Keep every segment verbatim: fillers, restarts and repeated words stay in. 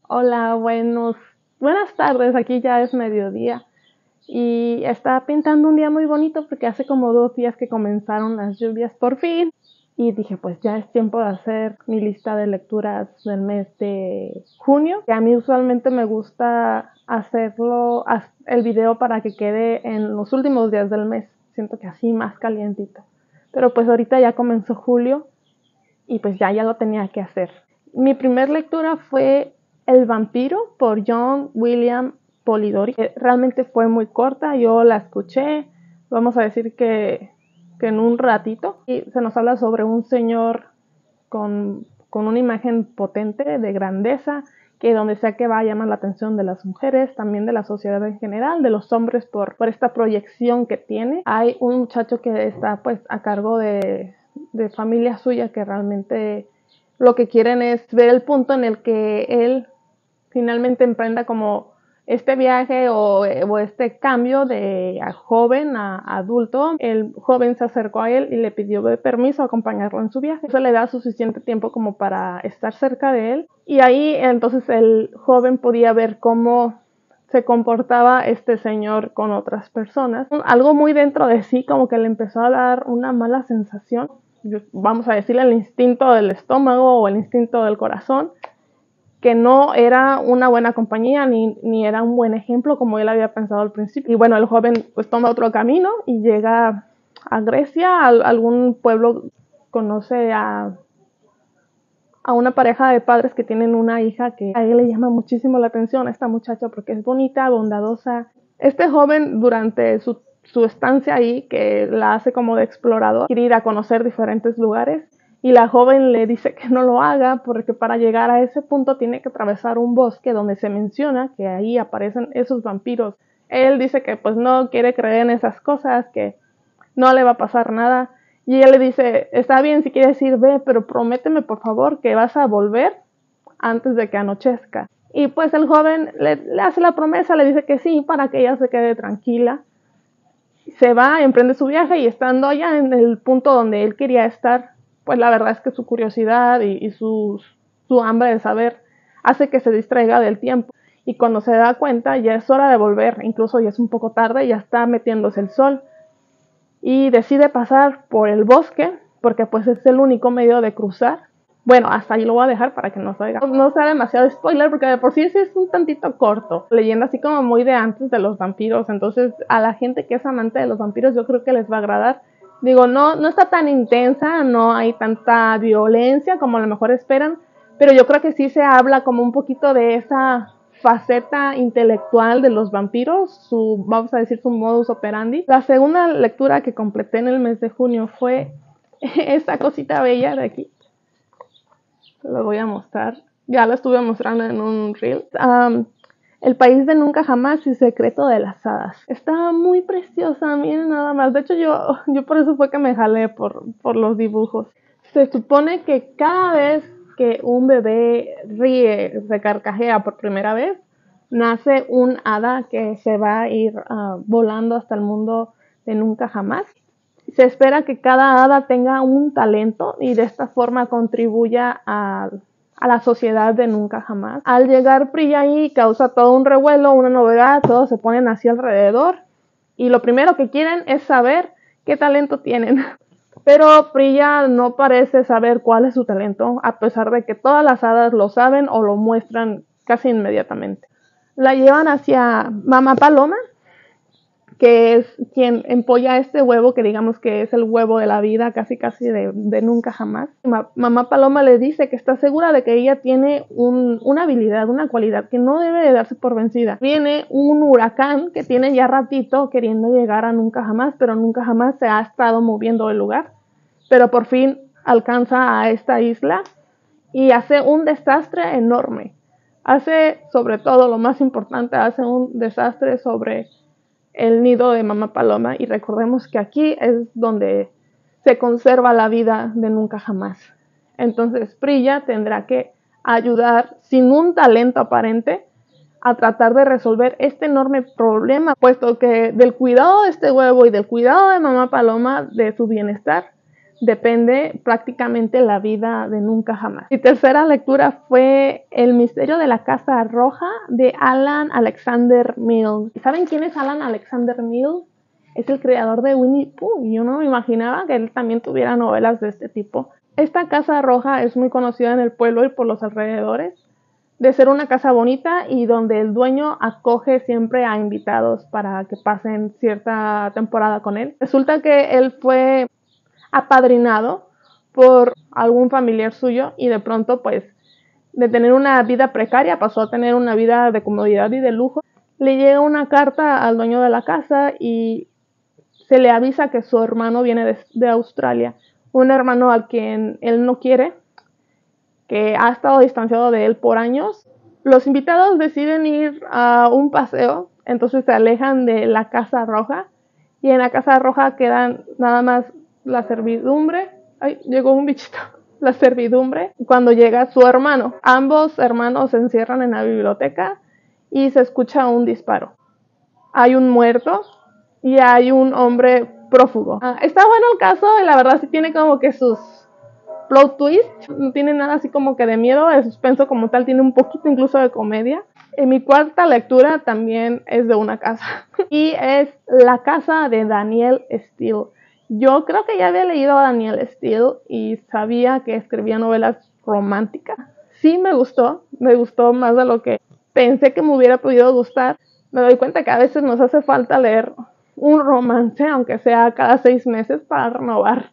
Hola, buenos, buenas tardes, aquí ya es mediodía y está pintando un día muy bonito porque hace como dos días que comenzaron las lluvias por fin y dije pues ya es tiempo de hacer mi lista de lecturas del mes de junio, que a mí usualmente me gusta hacerlo, el video para que quede en los últimos días del mes, siento que así más calientito, pero pues ahorita ya comenzó julio y pues ya, ya lo tenía que hacer. Mi primer lectura fue El vampiro por John William Polidori. Realmente fue muy corta, yo la escuché, vamos a decir que, que en un ratito. Y se nos habla sobre un señor con, con una imagen potente de grandeza, que donde sea que va llama la atención de las mujeres, también de la sociedad en general, de los hombres por, por esta proyección que tiene. Hay un muchacho que está pues a cargo de, de familia suya que realmente lo que quieren es ver el punto en el que él finalmente emprenda como este viaje o, o este cambio de a joven a, a adulto. El joven se acercó a él y le pidió permiso a acompañarlo en su viaje. Eso le da suficiente tiempo como para estar cerca de él. Y ahí entonces el joven podía ver cómo se comportaba este señor con otras personas. Algo muy dentro de sí como que le empezó a dar una mala sensación. Vamos a decirle el instinto del estómago o el instinto del corazón, que no era una buena compañía ni, ni era un buen ejemplo como él había pensado al principio. Y bueno, el joven pues toma otro camino y llega a Grecia, a algún pueblo, conoce a, a una pareja de padres que tienen una hija que a él le llama muchísimo la atención, a esta muchacha, porque es bonita, bondadosa. Este joven durante su, su estancia ahí, que la hace como de explorador, quiere ir a conocer diferentes lugares, y la joven le dice que no lo haga porque para llegar a ese punto tiene que atravesar un bosque donde se menciona que ahí aparecen esos vampiros. Él dice que pues no quiere creer en esas cosas, que no le va a pasar nada. Y ella le dice, está bien si quieres ir, ve, pero prométeme por favor que vas a volver antes de que anochezca. Y pues el joven le, le hace la promesa, le dice que sí, para que ella se quede tranquila. Se va, emprende su viaje y estando allá en el punto donde él quería estar, pues la verdad es que su curiosidad y, y su, su hambre de saber hace que se distraiga del tiempo. Y cuando se da cuenta ya es hora de volver, incluso ya es un poco tarde, ya está metiéndose el sol. Y decide pasar por el bosque, porque pues es el único medio de cruzar. Bueno, hasta ahí lo voy a dejar para que no salga, no sea demasiado spoiler, porque de por sí ese es un tantito corto. Leyenda así como muy de antes de los vampiros, entonces a la gente que es amante de los vampiros yo creo que les va a agradar. Digo, no, no está tan intensa, no hay tanta violencia como a lo mejor esperan, pero yo creo que sí se habla como un poquito de esa faceta intelectual de los vampiros, su, vamos a decir, su modus operandi. La segunda lectura que completé en el mes de junio fue esta cosita bella de aquí. Lo voy a mostrar. Ya lo estuve mostrando en un reel. Um, El país de nunca jamás y secreto de las hadas. Está muy preciosa, miren nada más. De hecho, yo, yo por eso fue que me jalé por, por los dibujos. Se supone que cada vez que un bebé ríe, se carcajea por primera vez, nace un hada que se va a ir uh, volando hasta el mundo de nunca jamás. Se espera que cada hada tenga un talento y de esta forma contribuya a, a la sociedad de nunca jamás. Al llegar Priya ahí causa todo un revuelo, una novedad, todos se ponen así alrededor y lo primero que quieren es saber qué talento tienen. Pero Priya no parece saber cuál es su talento, a pesar de que todas las hadas lo saben o lo muestran casi inmediatamente. La llevan hacia Mamá Paloma, que es quien empolla este huevo, que digamos que es el huevo de la vida, casi casi de, de nunca jamás. Ma, mamá Paloma le dice que está segura de que ella tiene un, una habilidad, una cualidad que no debe de darse por vencida. Viene un huracán que tiene ya ratito queriendo llegar a nunca jamás, pero nunca jamás se ha estado moviendo del lugar. Pero por fin alcanza a esta isla y hace un desastre enorme. Hace, sobre todo, lo más importante, hace un desastre sobre el nido de Mamá Paloma, y recordemos que aquí es donde se conserva la vida de nunca jamás. Entonces Priya tendrá que ayudar sin un talento aparente a tratar de resolver este enorme problema, puesto que del cuidado de este huevo y del cuidado de Mamá Paloma, de su bienestar, depende prácticamente la vida de Nunca Jamás. Mi tercera lectura fue El misterio de la Casa Roja de Alan Alexander Milne. ¿Saben quién es Alan Alexander Milne? Es el creador de Winnie Pooh, y yo no me imaginaba que él también tuviera novelas de este tipo. Esta Casa Roja es muy conocida en el pueblo y por los alrededores, de ser una casa bonita y donde el dueño acoge siempre a invitados para que pasen cierta temporada con él. Resulta que él fue apadrinado por algún familiar suyo y de pronto, pues, de tener una vida precaria pasó a tener una vida de comodidad y de lujo. Le llega una carta al dueño de la casa y se le avisa que su hermano viene de, de Australia, un hermano al quien él no quiere, que ha estado distanciado de él por años. Los invitados deciden ir a un paseo, entonces se alejan de la Casa Roja, y en la Casa Roja quedan nada más la servidumbre. Ay, llegó un bichito. La servidumbre cuando llega su hermano. Ambos hermanos se encierran en la biblioteca y se escucha un disparo. Hay un muerto y hay un hombre prófugo. Ah, está bueno el caso y la verdad sí tiene como que sus plot twist, no tiene nada así como que de miedo, de suspenso como tal, tiene un poquito incluso de comedia. En mi cuarta lectura también es de una casa y es La Casa de Danielle Steel. Yo creo que ya había leído a Danielle Steel y sabía que escribía novelas románticas. Sí me gustó, me gustó más de lo que pensé que me hubiera podido gustar. Me doy cuenta que a veces nos hace falta leer un romance, aunque sea cada seis meses, para renovar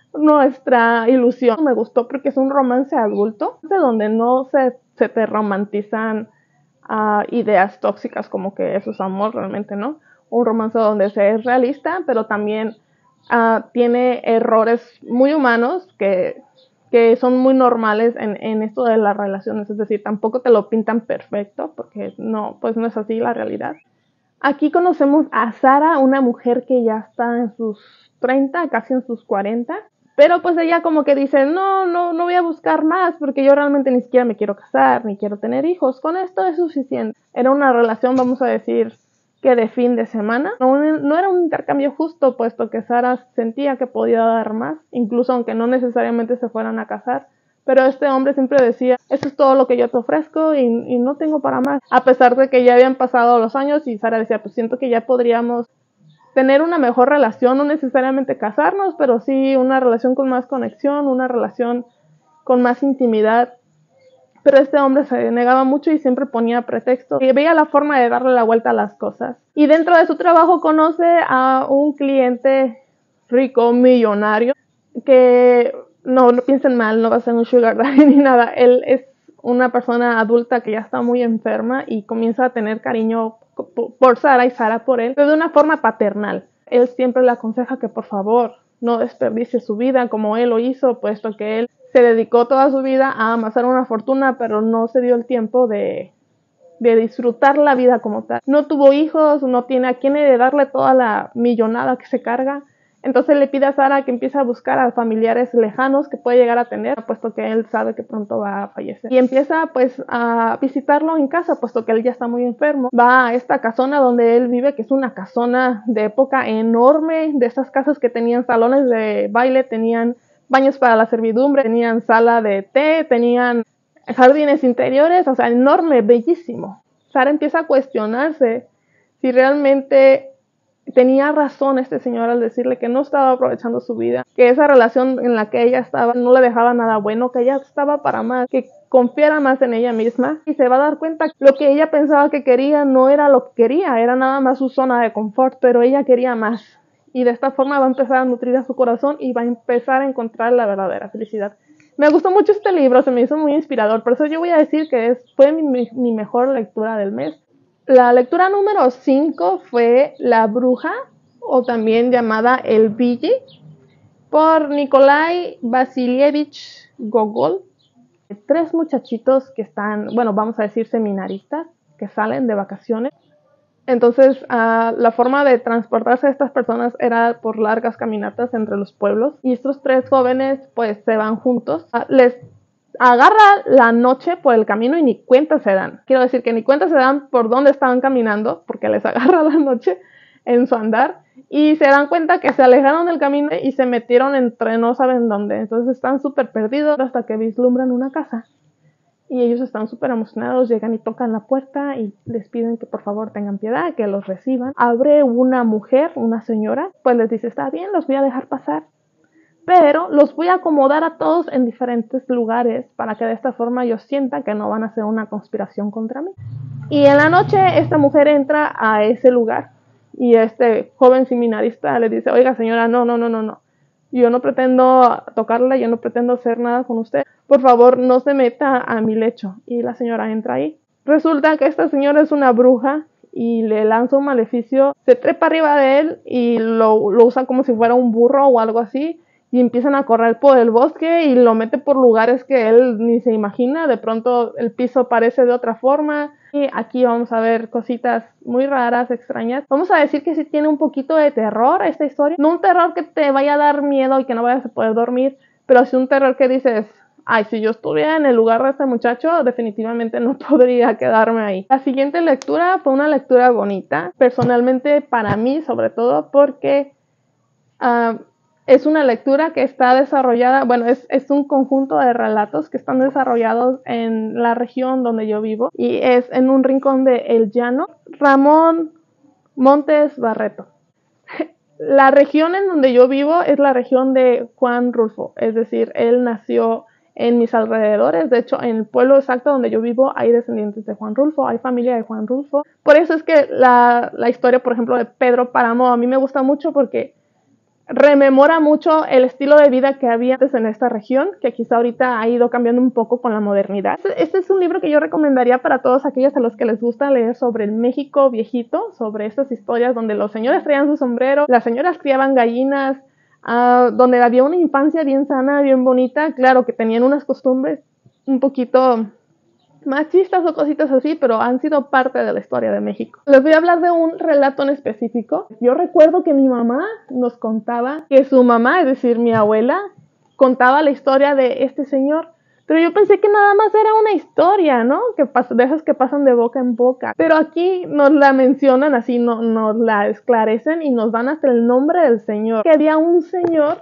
nuestra ilusión. Me gustó porque es un romance adulto, donde no se, se te romantizan uh, ideas tóxicas como que eso es amor, realmente no. Un romance donde se es realista, pero también uh, tiene errores muy humanos que, que son muy normales en, en esto de las relaciones. Es decir, tampoco te lo pintan perfecto, porque no, pues no es así la realidad. Aquí conocemos a Sara, una mujer que ya está en sus treinta, casi en sus cuarenta. Pero pues ella como que dice, no, no, no voy a buscar más porque yo realmente ni siquiera me quiero casar, ni quiero tener hijos. Con esto es suficiente. Era una relación, vamos a decir, que de fin de semana. No, no era un intercambio justo, puesto que Sara sentía que podía dar más, incluso aunque no necesariamente se fueran a casar. Pero este hombre siempre decía, eso es todo lo que yo te ofrezco y, y no tengo para más. A pesar de que ya habían pasado los años y Sara decía, pues siento que ya podríamos tener una mejor relación, no necesariamente casarnos, pero sí una relación con más conexión, una relación con más intimidad. Pero este hombre se negaba mucho y siempre ponía pretextos y veía la forma de darle la vuelta a las cosas. Y dentro de su trabajo conoce a un cliente rico, millonario, que no, no piensen mal, no va a ser un sugar daddy ni nada. Él es una persona adulta que ya está muy enferma y comienza a tener cariño por Sara y Sara por él, pero de una forma paternal. Él siempre le aconseja que por favor no desperdicie su vida como él lo hizo, puesto que él se dedicó toda su vida a amasar una fortuna, pero no se dio el tiempo de, de disfrutar la vida como tal. No tuvo hijos, no tiene a quién heredarle toda la millonada que se carga. Entonces le pide a Sara que empiece a buscar a familiares lejanos que puede llegar a tener, puesto que él sabe que pronto va a fallecer. Y empieza pues a visitarlo en casa, puesto que él ya está muy enfermo. Va a esta casona donde él vive, que es una casona de época enorme, de esas casas que tenían salones de baile, tenían baños para la servidumbre, tenían sala de té, tenían jardines interiores, o sea, enorme, bellísimo. Sara empieza a cuestionarse si realmente tenía razón este señor al decirle que no estaba aprovechando su vida, que esa relación en la que ella estaba no le dejaba nada bueno, que ella estaba para más, que confiara más en ella misma, y se va a dar cuenta que lo que ella pensaba que quería no era lo que quería, era nada más su zona de confort, pero ella quería más. Y de esta forma va a empezar a nutrir a su corazón y va a empezar a encontrar la verdadera felicidad. Me gustó mucho este libro, se me hizo muy inspirador, por eso yo voy a decir que es, fue mi, mi, mi mejor lectura del mes. La lectura número cinco fue La Bruja, o también llamada El Ville, por Nikolai Vasilievich Gogol. Tres muchachitos que están, bueno, vamos a decir seminaristas, que salen de vacaciones. Entonces, uh, la forma de transportarse a estas personas era por largas caminatas entre los pueblos. Y estos tres jóvenes, pues, se van juntos. Uh, les agarra la noche por el camino y ni cuenta se dan. Quiero decir que ni cuenta se dan por dónde estaban caminando, porque les agarra la noche en su andar. y se dan cuenta que se alejaron del camino y se metieron entre no saben dónde. Entonces están súper perdidos hasta que vislumbran una casa. Y ellos están súper emocionados, llegan y tocan la puerta y les piden que por favor tengan piedad, que los reciban. Abre una mujer, una señora, pues les dice, está bien, los voy a dejar pasar, pero los voy a acomodar a todos en diferentes lugares para que de esta forma yo sienta que no van a hacer una conspiración contra mí. Y en la noche esta mujer entra a ese lugar y este joven seminarista le dice, oiga señora, no, no, no, no, no. Yo no pretendo tocarla, yo no pretendo hacer nada con usted. Por favor, no se meta a mi lecho. Y la señora entra ahí. Resulta que esta señora es una bruja y le lanza un maleficio. Se trepa arriba de él y lo, lo usa como si fuera un burro o algo así. Y empiezan a correr por el bosque y lo mete por lugares que él ni se imagina. De pronto el piso parece de otra forma. Y aquí vamos a ver cositas muy raras, extrañas. Vamos a decir que sí tiene un poquito de terror esta historia. No un terror que te vaya a dar miedo y que no vayas a poder dormir, pero sí un terror que dices, ay, si yo estuviera en el lugar de este muchacho, definitivamente no podría quedarme ahí. La siguiente lectura fue una lectura bonita, personalmente para mí sobre todo, porque uh, es una lectura que está desarrollada, bueno, es, es un conjunto de relatos que están desarrollados en la región donde yo vivo y es en un rincón de El Llano. Ramón Montes Barreto. La región en donde yo vivo es la región de Juan Rulfo, es decir, él nació en mis alrededores. De hecho, en el pueblo exacto donde yo vivo hay descendientes de Juan Rulfo, hay familia de Juan Rulfo. Por eso es que la, la historia, por ejemplo, de Pedro Páramo a mí me gusta mucho porque rememora mucho el estilo de vida que había antes en esta región, que quizá ahorita ha ido cambiando un poco con la modernidad. Este es un libro que yo recomendaría para todos aquellos a los que les gusta leer sobre el México viejito, sobre estas historias donde los señores traían su sombrero, las señoras criaban gallinas, uh, donde había una infancia bien sana, bien bonita. Claro que tenían unas costumbres un poquito machistas o cositas así, pero han sido parte de la historia de México. Les voy a hablar de un relato en específico. Yo recuerdo que mi mamá nos contaba que su mamá, es decir, mi abuela, contaba la historia de este señor, pero yo pensé que nada más era una historia, ¿no? Que pas- de esas que pasan de boca en boca. Pero aquí nos la mencionan así, no, nos la esclarecen y nos dan hasta el nombre del señor. Que había un señor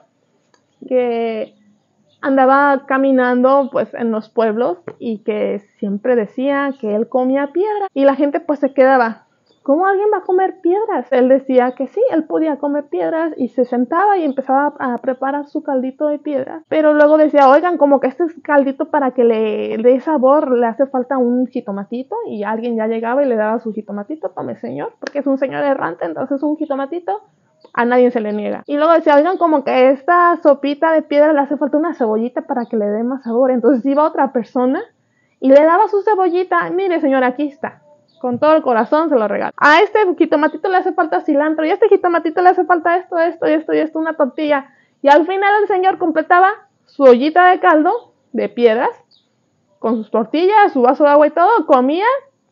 que andaba caminando pues en los pueblos y que siempre decía que él comía piedra y la gente pues se quedaba, ¿cómo alguien va a comer piedras? Él decía que sí, él podía comer piedras y se sentaba y empezaba a preparar su caldito de piedras, pero luego decía, oigan, como que este caldito para que le dé sabor le hace falta un jitomatito, y alguien ya llegaba y le daba su jitomatito, tome señor, porque es un señor errante, entonces un jitomatito a nadie se le niega. Y luego decía, oigan, como que esta sopita de piedra le hace falta una cebollita para que le dé más sabor. Entonces iba otra persona y le daba su cebollita. Mire, señora, aquí está. Con todo el corazón se lo regalo. A este jitomatito le hace falta cilantro. Y a este jitomatito le hace falta esto, esto, y esto, y esto, una tortilla. Y al final el señor completaba su ollita de caldo de piedras con sus tortillas, su vaso de agua y todo. Comía.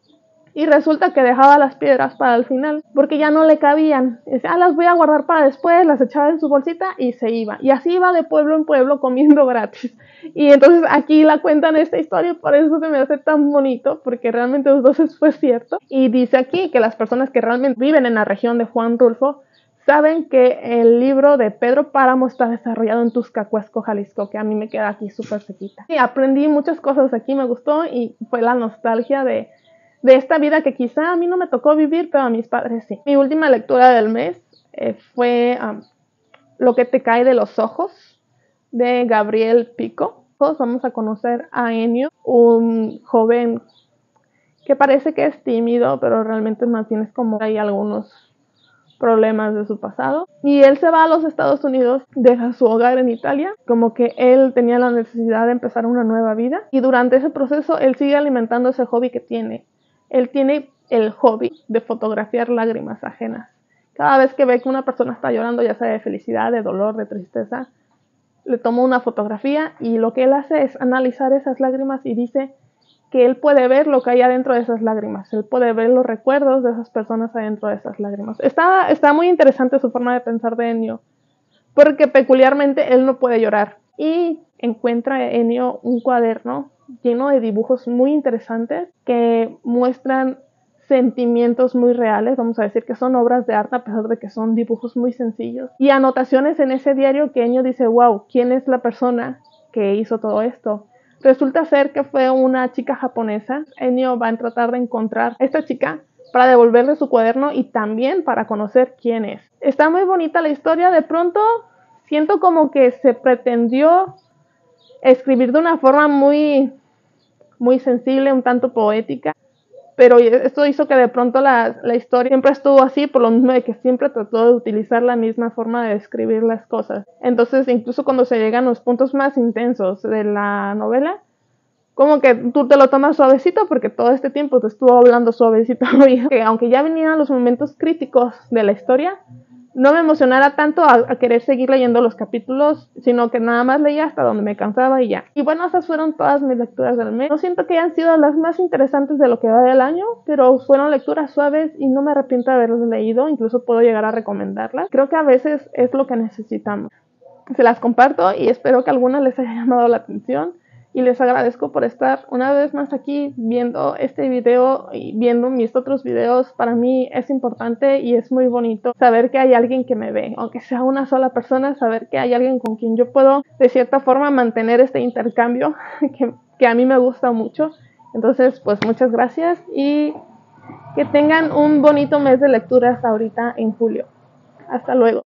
Y resulta que dejaba las piedras para el final, porque ya no le cabían. Decía, ah, las voy a guardar para después, las echaba en su bolsita y se iba. Y así iba de pueblo en pueblo comiendo gratis. Y entonces aquí la cuentan esta historia, por eso se me hace tan bonito, porque realmente entonces fue cierto. Y dice aquí que las personas que realmente viven en la región de Juan Rulfo saben que el libro de Pedro Páramo está desarrollado en Tuzcacuesco, Jalisco, que a mí me queda aquí súper cerquita. Y aprendí muchas cosas aquí, me gustó, y fue la nostalgia de de esta vida que quizá a mí no me tocó vivir, pero a mis padres sí. Mi última lectura del mes eh, fue um, Lo que te cae de los ojos, de Gabriel Pico. Todos vamos a conocer a Enio, un joven que parece que es tímido, pero realmente más bien es como hay algunos problemas de su pasado. Y él se va a los Estados Unidos, deja su hogar en Italia, como que él tenía la necesidad de empezar una nueva vida. Y durante ese proceso él sigue alimentando ese hobby que tiene. Él tiene el hobby de fotografiar lágrimas ajenas. Cada vez que ve que una persona está llorando, ya sea de felicidad, de dolor, de tristeza, le toma una fotografía y lo que él hace es analizar esas lágrimas y dice que él puede ver lo que hay adentro de esas lágrimas. Él puede ver los recuerdos de esas personas adentro de esas lágrimas. Está, está muy interesante su forma de pensar de Ennio, porque peculiarmente él no puede llorar. Y encuentra Ennio un cuaderno lleno de dibujos muy interesantes que muestran sentimientos muy reales, vamos a decir que son obras de arte a pesar de que son dibujos muy sencillos. Y anotaciones en ese diario que Enio dice, wow, ¿quién es la persona que hizo todo esto? Resulta ser que fue una chica japonesa. Enio va a tratar de encontrar a esta chica para devolverle su cuaderno y también para conocer quién es. Está muy bonita la historia. De pronto siento como que se pretendió escribir de una forma muy, muy sensible, un tanto poética. Pero esto hizo que de pronto la, la historia siempre estuvo así, por lo mismo de que siempre trató de utilizar la misma forma de describir las cosas. Entonces, incluso cuando se llegan los puntos más intensos de la novela, como que tú te lo tomas suavecito porque todo este tiempo te estuvo hablando suavecito al oído. Que aunque ya venían los momentos críticos de la historia, no me emocionara tanto a, a querer seguir leyendo los capítulos, sino que nada más leía hasta donde me cansaba y ya. Y bueno, esas fueron todas mis lecturas del mes. No siento que hayan sido las más interesantes de lo que va del año, pero fueron lecturas suaves y no me arrepiento de haberlas leído, incluso puedo llegar a recomendarlas. Creo que a veces es lo que necesitamos. Se las comparto y espero que a alguna les haya llamado la atención. Y les agradezco por estar una vez más aquí viendo este video y viendo mis otros videos. Para mí es importante y es muy bonito saber que hay alguien que me ve, aunque sea una sola persona, saber que hay alguien con quien yo puedo de cierta forma mantener este intercambio que, que a mí me gusta mucho. Entonces, pues muchas gracias y que tengan un bonito mes de lecturas ahorita en julio. Hasta luego.